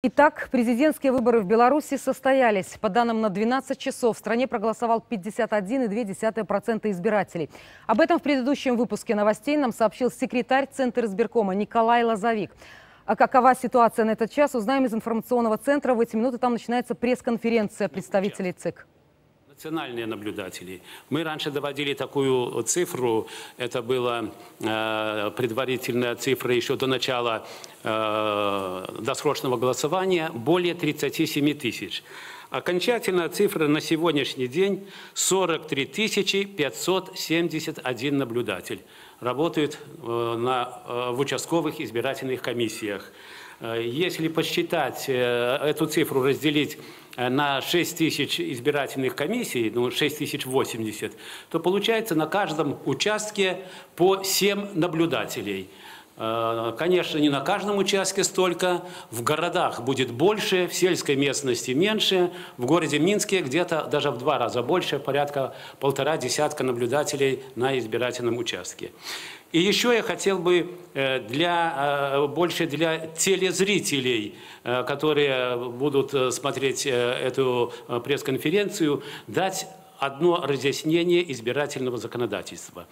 Итак, президентские выборы в Беларуси состоялись. По данным на 12 часов в стране проголосовал 51,2% избирателей. Об этом в предыдущем выпуске новостей нам сообщил секретарь Центра избиркома Николай Лозовик. А какова ситуация на этот час, узнаем из информационного центра. В эти минуты там начинается пресс-конференция представителей ЦИК. Национальные наблюдатели. Мы раньше доводили такую цифру, это была предварительная цифра еще до начала досрочного голосования, более 37 тысяч. Окончательная цифра на сегодняшний день 43 571 наблюдатель работает в участковых избирательных комиссиях. Если посчитать эту цифру, разделить на 6 тысяч избирательных комиссий, 6080, то получается на каждом участке по 7 наблюдателей. Конечно, не на каждом участке столько, в городах будет больше, в сельской местности меньше, в городе Минске где-то даже в 2 раза больше, порядка 1,5 десятка наблюдателей на избирательном участке. И еще я хотел бы больше для телезрителей, которые будут смотреть эту пресс-конференцию, дать одно разъяснение избирательного законодательства.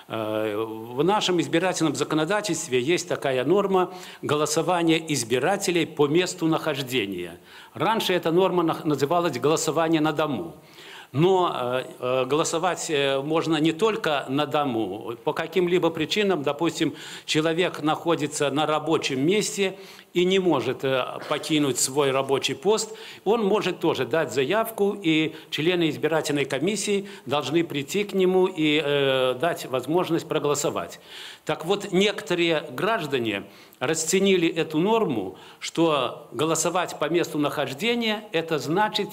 В нашем избирательном законодательстве есть такая норма голосования избирателей по месту нахождения. Раньше эта норма называлась голосование на дому. Но голосовать можно не только на дому. По каким-либо причинам, допустим, человек находится на рабочем месте и не может покинуть свой рабочий пост, он может тоже дать заявку, и члены избирательной комиссии должны прийти к нему и дать возможность проголосовать. Так вот, некоторые граждане расценили эту норму, что голосовать по месту нахождения, это значит,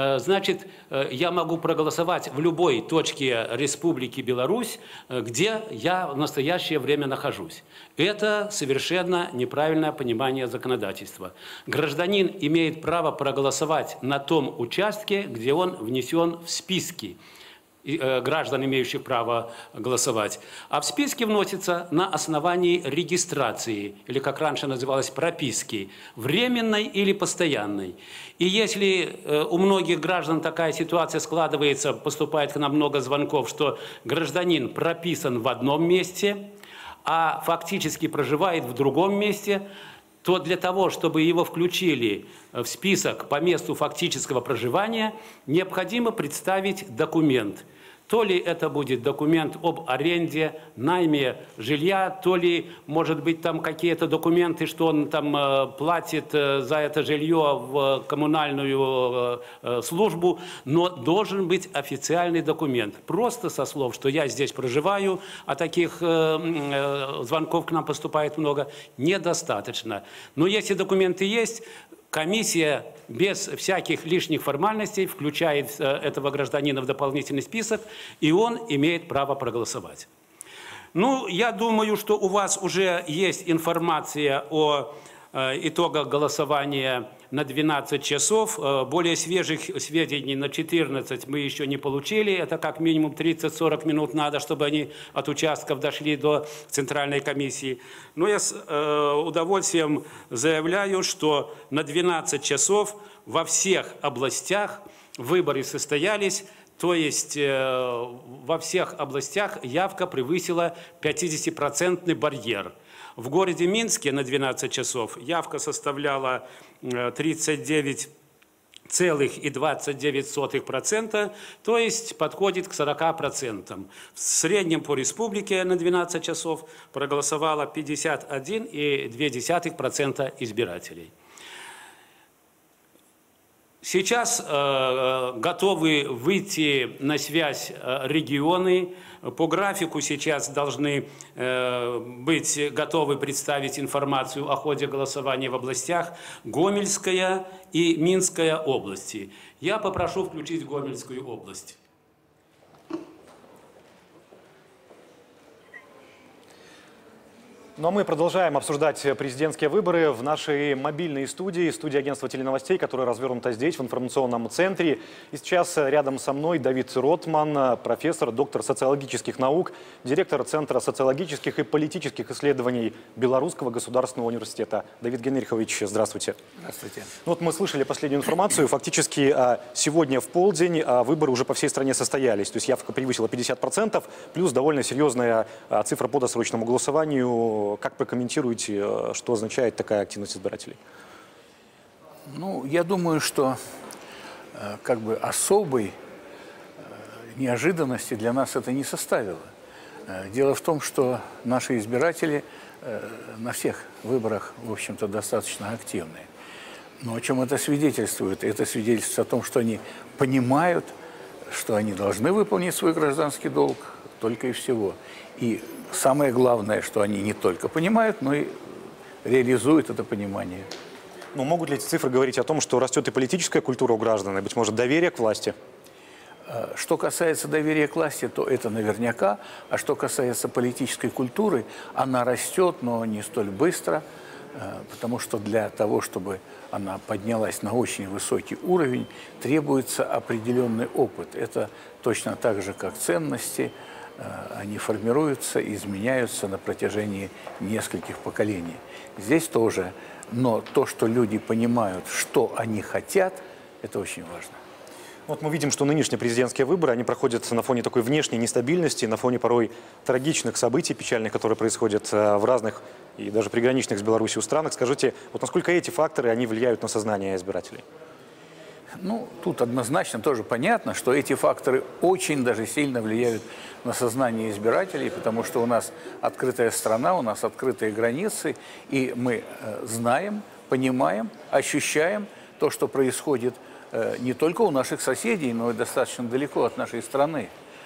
я могу проголосовать в любой точке Республики Беларусь, где я в настоящее время нахожусь. Это совершенно неправильное понимание законодательства. Гражданин имеет право проголосовать на том участке, где он внесен в списки граждан, имеющих право голосовать. А в списки вносится на основании регистрации, или, как раньше называлось, прописки, временной или постоянной. И если у многих граждан такая ситуация складывается, поступает к нам много звонков, что гражданин прописан в одном месте, а фактически проживает в другом месте, то для того, чтобы его включили в список по месту фактического проживания, необходимо представить документ. То ли это будет документ об аренде, найме жилья, то ли, может быть, там какие-то документы, что он там платит за это жилье в коммунальную службу, но должен быть официальный документ. Просто со слов, что я здесь проживаю, а таких звонков к нам поступает много, недостаточно. Но если документы есть, комиссия без всяких лишних формальностей включает этого гражданина в дополнительный список, и он имеет право проголосовать. Ну, я думаю, что у вас уже есть информация о итогах голосования на 12 часов. Более свежих сведений на 14 мы еще не получили. Это как минимум 30-40 минут надо, чтобы они от участков дошли до Центральной комиссии. Но я с удовольствием заявляю, что на 12 часов во всех областях выборы состоялись. То есть во всех областях явка превысила 50% барьер. В городе Минске на 12 часов явка составляла 39,29%, то есть подходит к 40%. В среднем по республике на 12 часов проголосовало 51,2% избирателей. Сейчас готовы выйти на связь регионы. По графику сейчас должны быть готовы представить информацию о ходе голосования в областях Гомельская и Минская области. Я попрошу включить Гомельскую область. Ну а мы продолжаем обсуждать президентские выборы в нашей мобильной студии агентства теленовостей, которая развернута здесь, в информационном центре. И сейчас рядом со мной Давид Ротман, профессор, доктор социологических наук, директор Центра социологических и политических исследований Белорусского государственного университета. Давид Генрихович, здравствуйте. Здравствуйте. Ну, вот мы слышали последнюю информацию. Фактически сегодня в полдень выборы уже по всей стране состоялись. То есть явка превысила 50%, плюс довольно серьезная цифра по досрочному голосованию. Как прокомментируете, что означает такая активность избирателей? Ну, я думаю, что как бы особой неожиданности для нас это не составило. Дело в том, что наши избиратели на всех выборах, в общем-то, достаточно активные. Но о чем это свидетельствует? Это свидетельствует о том, что они понимают, что они должны выполнить свой гражданский долг, только и всего. И самое главное, что они не только понимают, но и реализуют это понимание. Но могут ли эти цифры говорить о том, что растет и политическая культура у граждан, и, быть может, доверие к власти? Что касается доверия к власти, то это наверняка. А что касается политической культуры, она растет, но не столь быстро, потому что для того, чтобы она поднялась на очень высокий уровень, требуется определенный опыт. Это точно так же, как ценности. Они формируются, изменяются на протяжении нескольких поколений. Здесь тоже. Но то, что люди понимают, что они хотят, это очень важно. Вот мы видим, что нынешние президентские выборы, они проходят на фоне такой внешней нестабильности, на фоне порой трагичных событий печальных, которые происходят в разных и даже приграничных с Беларусью странах. Скажите, вот насколько эти факторы, они влияют на сознание избирателей? Ну, тут однозначно тоже понятно, что эти факторы очень даже сильно влияют на сознание избирателей, потому что у нас открытая страна, у нас открытые границы, и мы знаем, понимаем, ощущаем то, что происходит не только у наших соседей, но и достаточно далеко от нашей страны.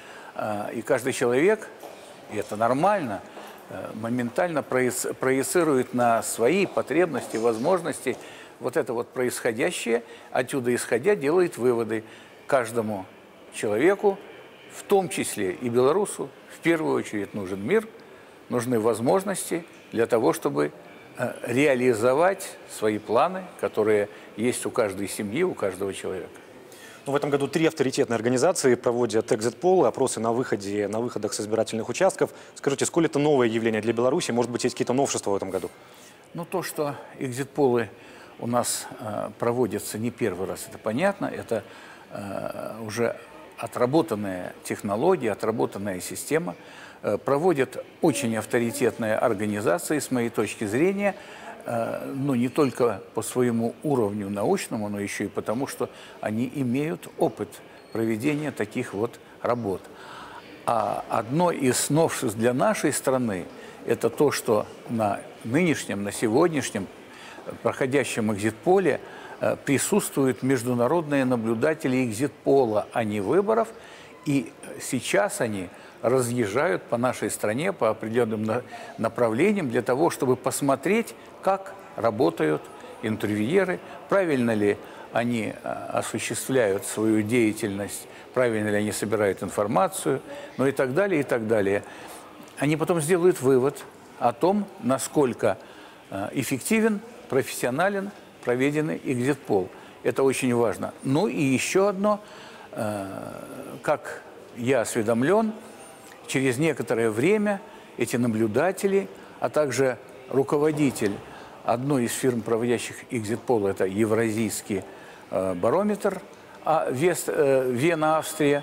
И каждый человек, и это нормально, моментально проецирует на свои потребности, возможности вот это вот происходящее, отсюда исходя, делает выводы каждому человеку, в том числе и белорусу. В первую очередь нужен мир, нужны возможности для того, чтобы реализовать свои планы, которые есть у каждой семьи, у каждого человека. Ну, в этом году 3 авторитетные организации проводят экзит-полы, опросы на выходах с избирательных участков. Скажите, сколь это новое явление для Беларуси? Может быть, есть какие-то новшества в этом году? Ну, то, что экзит-полы у нас проводятся не первый раз, это понятно. Это уже отработанная технология, отработанная система. Проводят очень авторитетные организации, с моей точки зрения, но не только по своему уровню научному, но еще и потому, что они имеют опыт проведения таких вот работ. А одно из новшеств для нашей страны – это то, что на нынешнем, на сегодняшнем проходящем экзит-поле присутствуют международные наблюдатели экзит-пола, а не выборов, и сейчас они разъезжают по нашей стране по определенным направлениям для того, чтобы посмотреть, как работают интервьюеры, правильно ли они осуществляют свою деятельность, правильно ли они собирают информацию, ну и так далее, и так далее. Они потом сделают вывод о том, насколько эффективен, профессионален проведенный экзит-пол. Это очень важно. Ну и еще одно, как я осведомлен, через некоторое время эти наблюдатели, а также руководитель одной из фирм, проводящих экзит-пол, это Евразийский барометр, Вена, Австрия,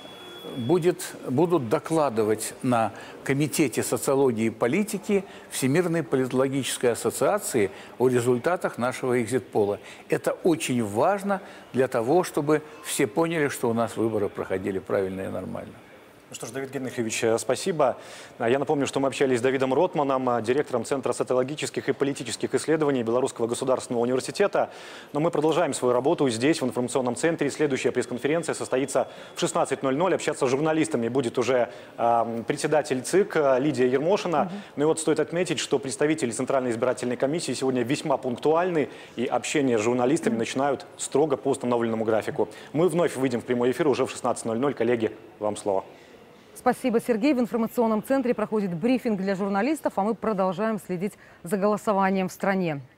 будут докладывать на Комитете социологии и политики Всемирной политологической ассоциации о результатах нашего экзит-пола. Это очень важно для того, чтобы все поняли, что у нас выборы проходили правильно и нормально. Ну что ж, Давид Генрихович, спасибо. Я напомню, что мы общались с Давидом Ротманом, директором Центра социологических и политических исследований Белорусского государственного университета. Но мы продолжаем свою работу здесь, в информационном центре. Следующая пресс-конференция состоится в 16:00. Общаться с журналистами будет уже председатель ЦИК Лидия Ермошина. Ну и вот стоит отметить, что представители Центральной избирательной комиссии сегодня весьма пунктуальны, и общение с журналистами начинают строго по установленному графику. Мы вновь выйдем в прямой эфир уже в 16:00. Коллеги, вам слово. Спасибо, Сергей. В информационном центре проходит брифинг для журналистов, а мы продолжаем следить за голосованием в стране.